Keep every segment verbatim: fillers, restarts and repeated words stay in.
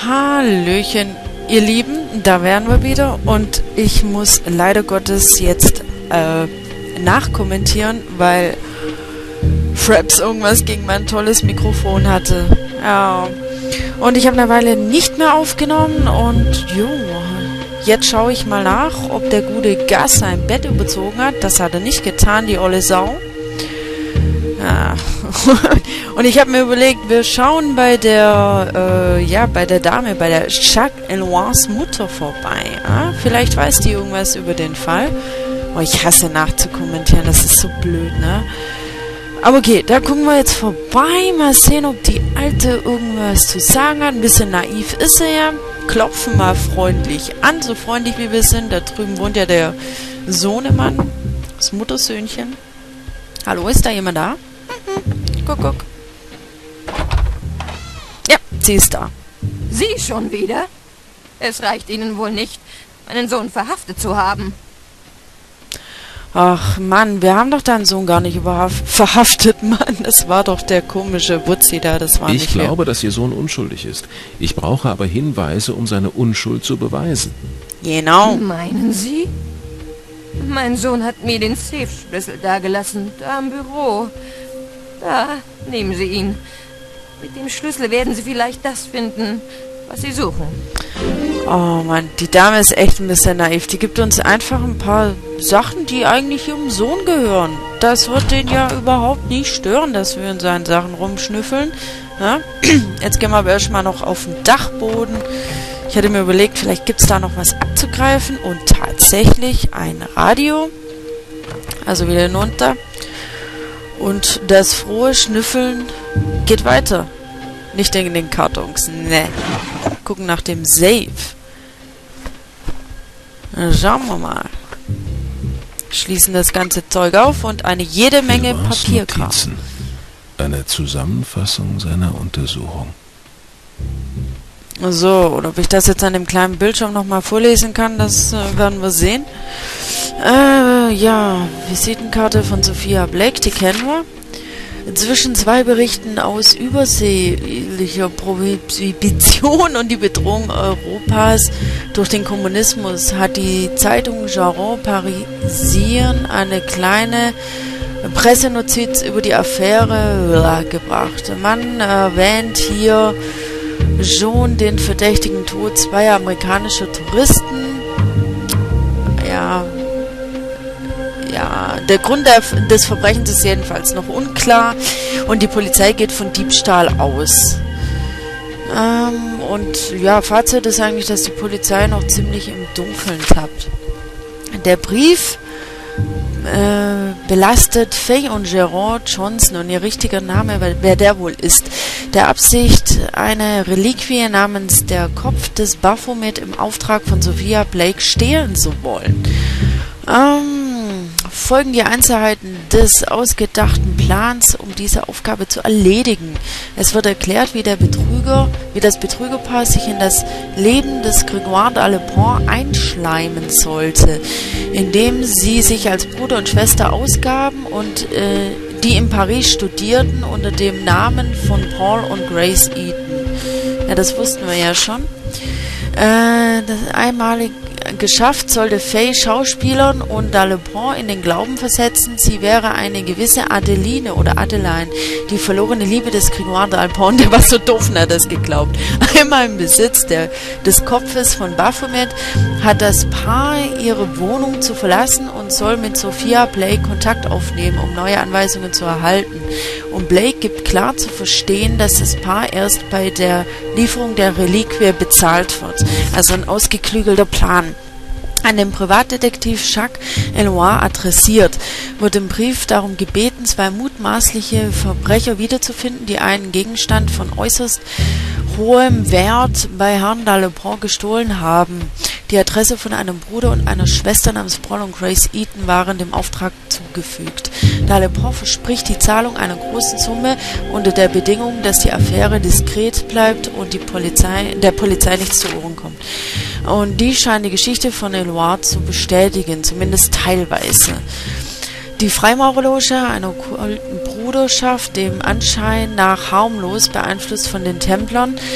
Hallöchen, ihr Lieben, da wären wir wieder und ich muss leider Gottes jetzt äh, nachkommentieren, weil Fraps irgendwas gegen mein tolles Mikrofon hatte. Ja, und ich habe eine Weile nicht mehr aufgenommen und jo, jetzt schaue ich mal nach, ob der gute Gus sein Bett überzogen hat. Das hat er nicht getan, die olle Sau. Ja. Und ich habe mir überlegt, wir schauen bei der, äh, ja, bei der Dame, bei der Jacques Eloires Mutter vorbei. Ja? Vielleicht weiß die irgendwas über den Fall. Oh, ich hasse nachzukommentieren, das ist so blöd, ne? Aber okay, da gucken wir jetzt vorbei. Mal sehen, ob die Alte irgendwas zu sagen hat. Ein bisschen naiv ist sie ja. Klopfen mal freundlich an, so freundlich wie wir sind. Da drüben wohnt ja der Sohnemann, das Muttersöhnchen. Hallo, ist da jemand da? Mhm. Guck, guck. Ja, sie ist da. Sie schon wieder? Es reicht Ihnen wohl nicht, meinen Sohn verhaftet zu haben. Ach Mann, wir haben doch deinen Sohn gar nicht überhaupt verhaftet, Mann. Das war doch der komische Wutzi da, das war nicht Ich glaube, dass Ihr Sohn unschuldig ist. Ich brauche aber Hinweise, um seine Unschuld zu beweisen. Genau. Meinen Sie? Mein Sohn hat mir den Safe-Schlüssel dagelassen, da im Büro. Da, nehmen Sie ihn. Mit dem Schlüssel werden Sie vielleicht das finden, was Sie suchen. Oh Mann, die Dame ist echt ein bisschen naiv. Die gibt uns einfach ein paar Sachen, die eigentlich ihrem Sohn gehören. Das wird den ja überhaupt nicht stören, dass wir in seinen Sachen rumschnüffeln. Ja? Jetzt gehen wir aber erstmal noch auf den Dachboden. Ich hatte mir überlegt, vielleicht gibt es da noch was abzugreifen. Und tatsächlich ein Radio. Also wieder hinunter. Und das frohe Schnüffeln geht weiter. Nicht in den Kartons. Ne. Gucken nach dem Safe. Schauen wir mal. Schließen das ganze Zeug auf und eine jede Menge Papierkram. Notizen. Eine Zusammenfassung seiner Untersuchung. So, und ob ich das jetzt an dem kleinen Bildschirm nochmal vorlesen kann, das äh, werden wir sehen. Äh, ja, Visitenkarte von Sophia Blake, die kennen wir. Zwischen zwei Berichten aus überseelicher Prohibition und die Bedrohung Europas durch den Kommunismus hat die Zeitung Jarron Parisien eine kleine Pressenotiz über die Affäre gebracht. Man erwähnt hier schon den verdächtigen Tod zweier amerikanischer Touristen. Ja... Ja, der Grund des Verbrechens ist jedenfalls noch unklar und die Polizei geht von Diebstahl aus. Ähm, und ja, Fazit ist eigentlich, dass die Polizei noch ziemlich im Dunkeln tappt. Der Brief äh, belastet Faye und Gerard Johnson und ihr richtiger Name, wer der wohl ist, der Absicht, eine Reliquie namens der Kopf des Baphomet im Auftrag von Sophia Blake stehlen zu wollen. Ähm, folgen die Einzelheiten des ausgedachten Plans, um diese Aufgabe zu erledigen. Es wird erklärt, wie der Betrüger, wie das Betrügerpaar sich in das Leben des Grégoire d'Alepont einschleimen sollte, indem sie sich als Bruder und Schwester ausgaben und äh, die in Paris studierten unter dem Namen von Paul und Grace Eaton. Ja, das wussten wir ja schon. Äh, das einmalige geschafft sollte Faye Schauspielern und D'Alepont in den Glauben versetzen, sie wäre eine gewisse Adeline oder Adeline, die verlorene Liebe des Grégoire d'Alepont. Der war so doof und hat das geglaubt. Einmal im Besitz der, des Kopfes von Baphomet hat das Paar ihre Wohnung zu verlassen und soll mit Sophia Blake Kontakt aufnehmen, um neue Anweisungen zu erhalten. Und Blake gibt klar zu verstehen, dass das Paar erst bei der Lieferung der Reliquie bezahlt wird. Also ein ausgeklügelter Plan. An den Privatdetektiv Jacques Eloire adressiert, wird im Brief darum gebeten, zwei mutmaßliche Verbrecher wiederzufinden, die einen Gegenstand von äußerst hohem Wert bei Herrn D'Alepont gestohlen haben. Die Adresse von einem Bruder und einer Schwester namens Paul und Grace Eaton waren dem Auftrag zugefügt. D'Alepont verspricht die Zahlung einer großen Summe unter der Bedingung, dass die Affäre diskret bleibt und die Polizei, der Polizei nichts zu Ohren kommt. Und die scheint die Geschichte von Eloire zu bestätigen, zumindest teilweise. Die Freimaurerloge, einer okkulten Bruderschaft, dem Anschein nach harmlos beeinflusst von den Templern,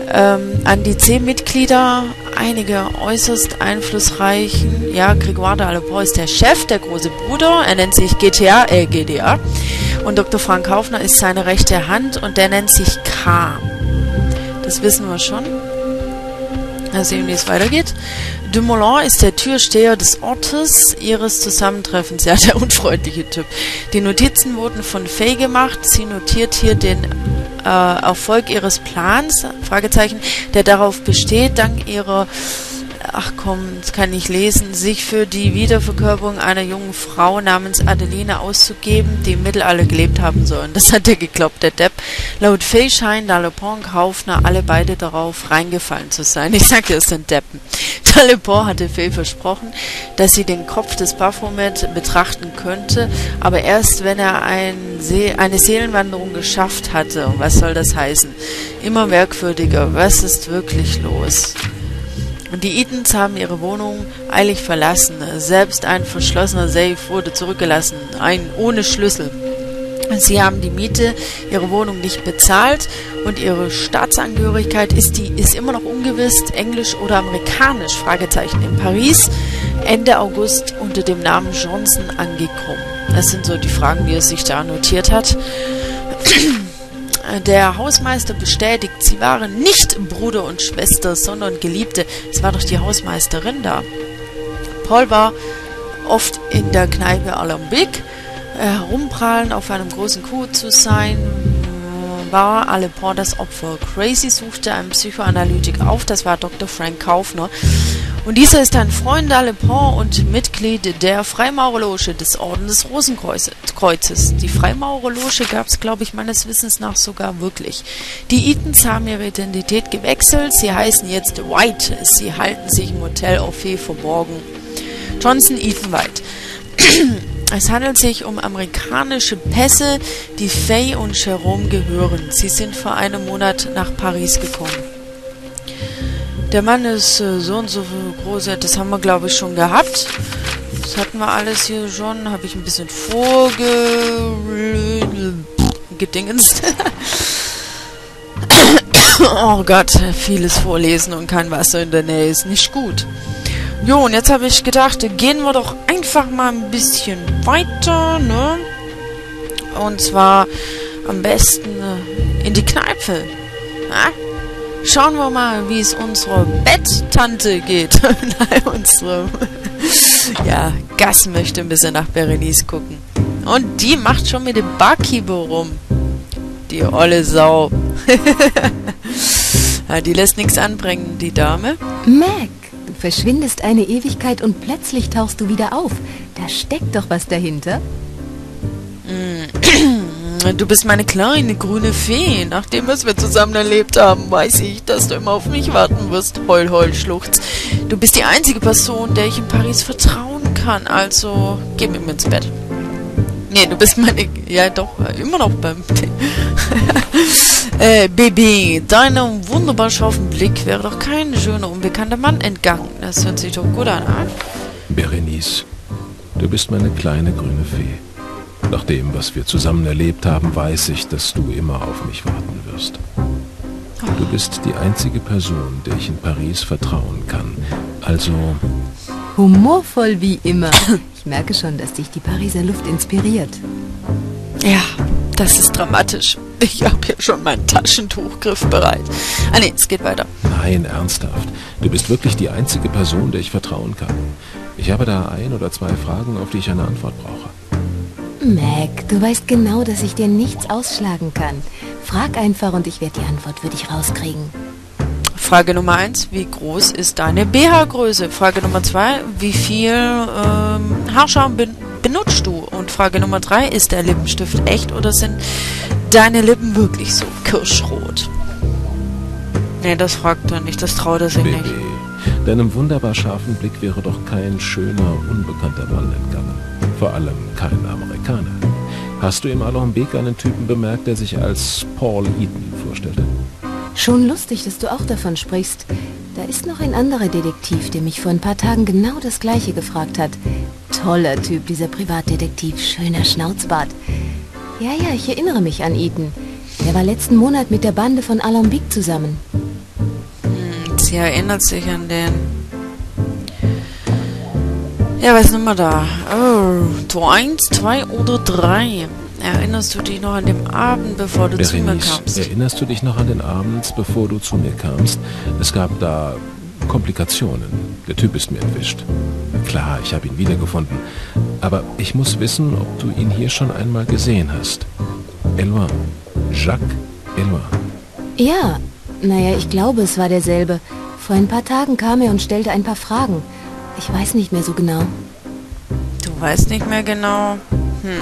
ähm, an die zehn Mitglieder, einige äußerst einflussreichen. Ja, Grégoire d'Aleport ist der Chef, der große Bruder. Er nennt sich G T A, äh, G D A. Und Doktor Frank Haufner ist seine rechte Hand und der nennt sich K. Das wissen wir schon. Mal sehen, wie es weitergeht. Dumoulin ist der Türsteher des Ortes ihres Zusammentreffens. Ja, der unfreundliche Typ. Die Notizen wurden von Fay gemacht. Sie notiert hier den äh, Erfolg ihres Plans, Fragezeichen, der darauf besteht, dank ihrer, ach komm, das kann ich lesen, sich für die Wiederverkörperung einer jungen Frau namens Adeline auszugeben, die im Mittelalter gelebt haben sollen. Das hat der geglaubt, der Depp. Laut Fay scheinen d'Aleport und Haufner alle beide darauf reingefallen zu sein. Ich sag dir, es sind Deppen. d'Aleport hatte Fay versprochen, dass sie den Kopf des Baphomet betrachten könnte, aber erst wenn er ein See eine Seelenwanderung geschafft hatte. Und was soll das heißen? Immer merkwürdiger. Was ist wirklich los? Und die Eatons haben ihre Wohnung eilig verlassen. Selbst ein verschlossener Safe wurde zurückgelassen, ein ohne Schlüssel. Sie haben die Miete ihrer Wohnung nicht bezahlt und ihre Staatsangehörigkeit ist, die, ist immer noch ungewiss, englisch oder amerikanisch, Fragezeichen, in Paris, Ende August unter dem Namen Johnson angekommen. Das sind so die Fragen, die er sich da notiert hat. Der Hausmeister bestätigt, sie waren nicht Bruder und Schwester, sondern Geliebte. Es war doch die Hausmeisterin da. Paul war oft in der Kneipe Alembic. Herumprallen, auf einem großen Kuh zu sein, war Aleport das Opfer. Crazy suchte einen Psychoanalytik auf, das war Doktor Frank Haufner. Und dieser ist ein Freund d'Aleport und Mitglied der Freimaurerloge des Orden des Rosenkreuzes. Die Freimaurerloge gab es, glaube ich, meines Wissens nach sogar wirklich. Die Eatons haben ihre Identität gewechselt, sie heißen jetzt White. Sie halten sich im Hotel Orphée verborgen. Johnson Eaton White. Es handelt sich um amerikanische Pässe, die Fay und Jerome gehören. Sie sind vor einem Monat nach Paris gekommen. Der Mann ist äh, so und so groß, das haben wir, glaube ich, schon gehabt. Das hatten wir alles hier schon. Habe ich ein bisschen vorgedingenst. Oh Gott, vieles vorlesen und kein Wasser in der Nähe ist nicht gut. Jo, und jetzt habe ich gedacht, gehen wir doch einfach mal ein bisschen weiter, ne? Und zwar am besten äh, in die Kneipe. Na? Schauen wir mal, wie es unserer Betttante geht. Nein, unsere... ja, Gas möchte ein bisschen nach Berenice gucken. Und die macht schon mit dem Barkeeper rum. Die olle Sau. Ja, die lässt nichts anbringen, die Dame. Mac, du verschwindest eine Ewigkeit und plötzlich tauchst du wieder auf. Da steckt doch was dahinter. Du bist meine kleine grüne Fee. Nachdem, was wir zusammen erlebt haben, weiß ich, dass du immer auf mich warten wirst. Heul, heul, schluchz. Du bist die einzige Person, der ich in Paris vertrauen kann. Also, geh mit mir ins Bett. Nee, du bist meine... Ja, doch, immer noch beim... äh, Baby, deinem wunderbar scharfen Blick wäre doch kein schöner, unbekannter Mann entgangen. Das hört sich doch gut an, ah? Berenice, du bist meine kleine grüne Fee. Nach dem, was wir zusammen erlebt haben, weiß ich, dass du immer auf mich warten wirst. Du bist die einzige Person, der ich in Paris vertrauen kann. Also... Humorvoll wie immer. Ich merke schon, dass dich die Pariser Luft inspiriert. Ja, das ist dramatisch. Ich habe hier schon mein Taschentuch griffbereit. Ah nee, es geht weiter. Nein, ernsthaft. Du bist wirklich die einzige Person, der ich vertrauen kann. Ich habe da ein oder zwei Fragen, auf die ich eine Antwort brauche. Mac, du weißt genau, dass ich dir nichts ausschlagen kann. Frag einfach und ich werde die Antwort für dich rauskriegen. Frage Nummer eins, wie groß ist deine B H-Größe? Frage Nummer zwei, wie viel ähm, Haarschaum ben benutzt du? Und Frage Nummer drei, ist der Lippenstift echt oder sind deine Lippen wirklich so kirschrot? Nee, das fragt er nicht, das traut er sich Baby, nicht. Deinem wunderbar scharfen Blick wäre doch kein schöner, unbekannter Mann entgangen. Vor allem kein Amerikaner. Hast du im Alembic einen Typen bemerkt, der sich als Paul Eaton vorstellte? Schon lustig, dass du auch davon sprichst. Da ist noch ein anderer Detektiv, der mich vor ein paar Tagen genau das Gleiche gefragt hat. Toller Typ, dieser Privatdetektiv. Schöner Schnauzbart. Ja, ja, ich erinnere mich an Eaton. Der war letzten Monat mit der Bande von Alembic zusammen. Sie erinnert sich an den... Ja, was nehmen wir da? Oh, Tor eins, zwei oder drei. Erinnerst du dich noch an den Abend, bevor du Berenice, zu mir kamst? Erinnerst du dich noch an den Abend, bevor du zu mir kamst? Es gab da Komplikationen. Der Typ ist mir entwischt. Klar, ich habe ihn wiedergefunden. Aber ich muss wissen, ob du ihn hier schon einmal gesehen hast. Eloin. Jacques Eloin. Ja, naja, ich glaube, es war derselbe. Vor ein paar Tagen kam er und stellte ein paar Fragen. Ich weiß nicht mehr so genau. Du weißt nicht mehr genau? Hm.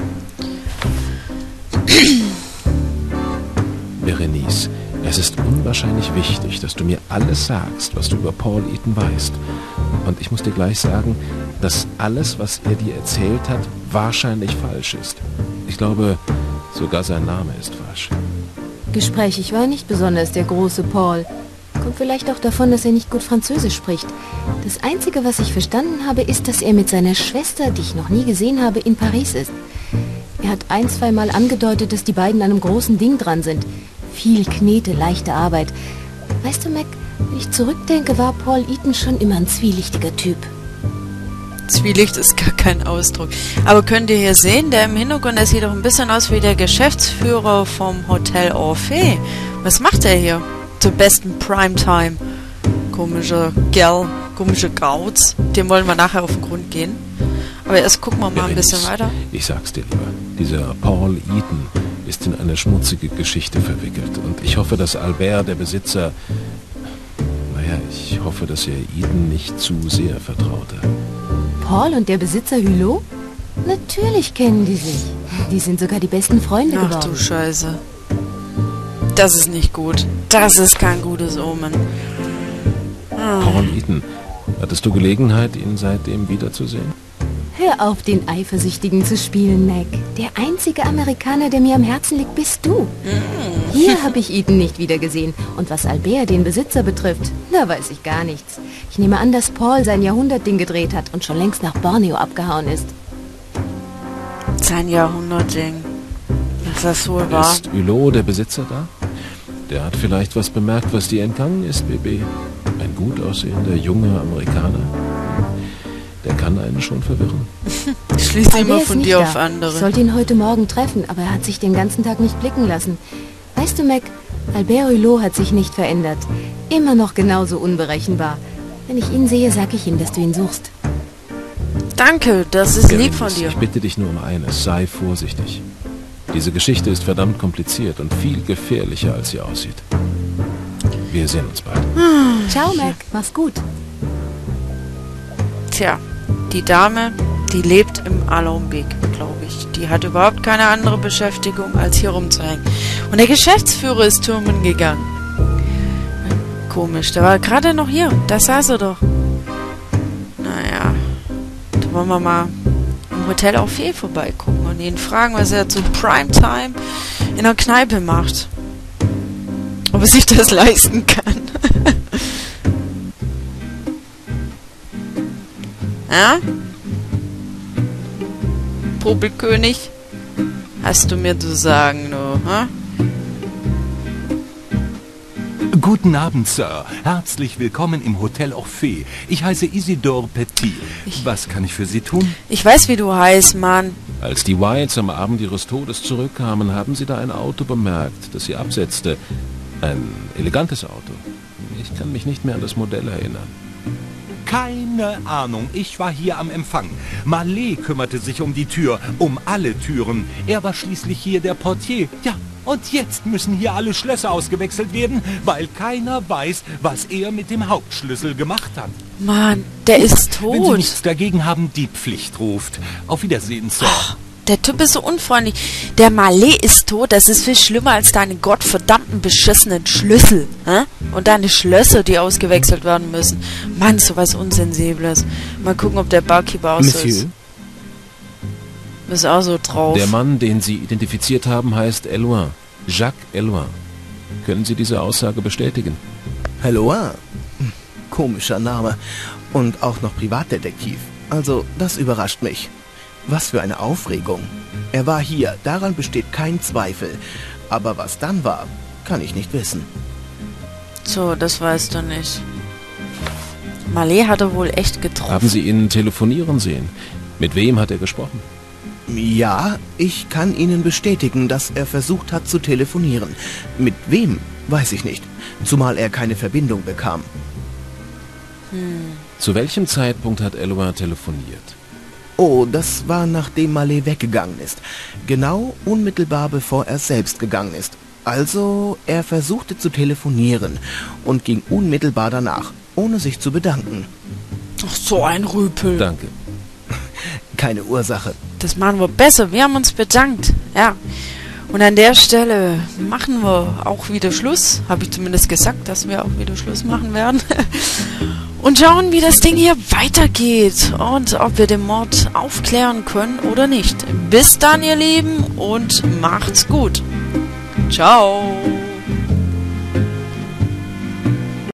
Berenice, es ist unwahrscheinlich wichtig, dass du mir alles sagst, was du über Paul Eaton weißt. Und ich muss dir gleich sagen, dass alles, was er dir erzählt hat, wahrscheinlich falsch ist. Ich glaube, sogar sein Name ist falsch. Gesprächig war nicht besonders der große Paul. Kommt vielleicht auch davon, dass er nicht gut Französisch spricht. Das Einzige, was ich verstanden habe, ist, dass er mit seiner Schwester, die ich noch nie gesehen habe, in Paris ist. Er hat ein, zwei Mal angedeutet, dass die beiden an einem großen Ding dran sind. Viel Knete, leichte Arbeit. Weißt du, Mac, wenn ich zurückdenke, war Paul Eaton schon immer ein zwielichtiger Typ. Zwielicht ist gar kein Ausdruck. Aber könnt ihr hier sehen, der im Hintergrund, der sieht doch ein bisschen aus wie der Geschäftsführer vom Hotel Orphée. Was macht er hier? Zur besten Primetime. Komischer Kerl, komische Gauts. Dem wollen wir nachher auf den Grund gehen. Aber erst gucken wir mal ein bisschen weiter. Ich sag's dir lieber. Dieser Paul Eaton ist in eine schmutzige Geschichte verwickelt. Und ich hoffe, dass Albert, der Besitzer... Naja, ich hoffe, dass er Eaton nicht zu sehr vertraute. Paul und der Besitzer Hulot? Natürlich kennen die sich. Die sind sogar die besten Freunde Ach geworden. du Scheiße. Das ist nicht gut. Das ist kein gutes Omen. Hm. Paul Eaton, hattest du Gelegenheit, ihn seitdem wiederzusehen? Hör auf, den Eifersüchtigen zu spielen, Mac. Der einzige Amerikaner, der mir am Herzen liegt, bist du. Mm. Hier habe ich Eaton nicht wiedergesehen. Und was Albert, den Besitzer, betrifft, da weiß ich gar nichts. Ich nehme an, dass Paul sein Jahrhundertding gedreht hat und schon längst nach Borneo abgehauen ist. Sein Jahrhundertding. Dass das wohl war. Ist Hulot, der Besitzer, da? Der hat vielleicht was bemerkt, was dir entgangen ist, B B. Ein gut aussehender, junger Amerikaner. Der kann einen schon verwirren. Schließ immer Albert ist von nicht dir da. auf andere. Ich sollte ihn heute Morgen treffen, aber er hat sich den ganzen Tag nicht blicken lassen. Weißt du, Mac, Albert Hulot hat sich nicht verändert. Immer noch genauso unberechenbar. Wenn ich ihn sehe, sag ich ihm, dass du ihn suchst. Danke, das ist lieb von dir. Ich bitte dich nur um eines, sei vorsichtig. Diese Geschichte ist verdammt kompliziert und viel gefährlicher, als sie aussieht. Wir sehen uns bald. Ciao, Mac. Mach's gut. Tja, die Dame, die lebt im Alembic, glaube ich. Die hat überhaupt keine andere Beschäftigung, als hier rumzuhängen. Und der Geschäftsführer ist türmen gegangen. Komisch, der war gerade noch hier. Da saß er doch. Naja, da wollen wir mal im Hotel Orphée vorbeigucken und ihn fragen, was er zu Primetime in der Kneipe macht. Ob er sich das leisten kann. Ja? Popelkönig? Hast du mir zu sagen, nur, ha? Guten Abend, Sir. Herzlich willkommen im Hotel Orphée. Ich heiße Isidore Petit. Ich- Was kann ich für Sie tun? Ich weiß, wie du heißt, Mann. Als die Whites am Abend ihres Todes zurückkamen, haben sie da ein Auto bemerkt, das sie absetzte. Ein elegantes Auto. Ich kann mich nicht mehr an das Modell erinnern. Keine Ahnung. Ich war hier am Empfang. Mallet kümmerte sich um die Tür, um alle Türen. Er war schließlich hier der Portier. Ja, und jetzt müssen hier alle Schlösser ausgewechselt werden, weil keiner weiß, was er mit dem Hauptschlüssel gemacht hat. Mann, der ist Wenn Sie tot. nichts dagegen haben, die Pflicht ruft. Auf Wiedersehen, Sir. Der Typ ist so unfreundlich. Der Mallet ist tot. Das ist viel schlimmer als deine gottverdammten beschissenen Schlüssel. Hä? Und deine Schlösser, die ausgewechselt werden müssen. Mann, sowas Unsensibles. Mal gucken, ob der Barkeeper auch so ist. Monsieur, Ist auch so drauf. der Mann, den Sie identifiziert haben, heißt Eloin. Jacques Eloin. Können Sie diese Aussage bestätigen? Eloin? Hm, komischer Name. Und auch noch Privatdetektiv. Also, das überrascht mich. Was für eine Aufregung. Er war hier, daran besteht kein Zweifel. Aber was dann war, kann ich nicht wissen. So, das weißt du nicht. Marley hat er wohl echt getroffen. Haben Sie ihn telefonieren sehen? Mit wem hat er gesprochen? Ja, ich kann Ihnen bestätigen, dass er versucht hat zu telefonieren. Mit wem, weiß ich nicht. Zumal er keine Verbindung bekam. Hm. Zu welchem Zeitpunkt hat Eloin telefoniert? Oh, das war nachdem Marley weggegangen ist. Genau unmittelbar bevor er selbst gegangen ist. Also, er versuchte zu telefonieren und ging unmittelbar danach, ohne sich zu bedanken. Ach, so ein Rüpel. Danke. Keine Ursache. Das machen wir besser. Wir haben uns bedankt. Ja. Und an der Stelle machen wir auch wieder Schluss. Habe ich zumindest gesagt, dass wir auch wieder Schluss machen werden. Und schauen, wie das Ding hier weitergeht. Und ob wir den Mord aufklären können oder nicht. Bis dann, ihr Lieben. Und macht's gut. Ciao.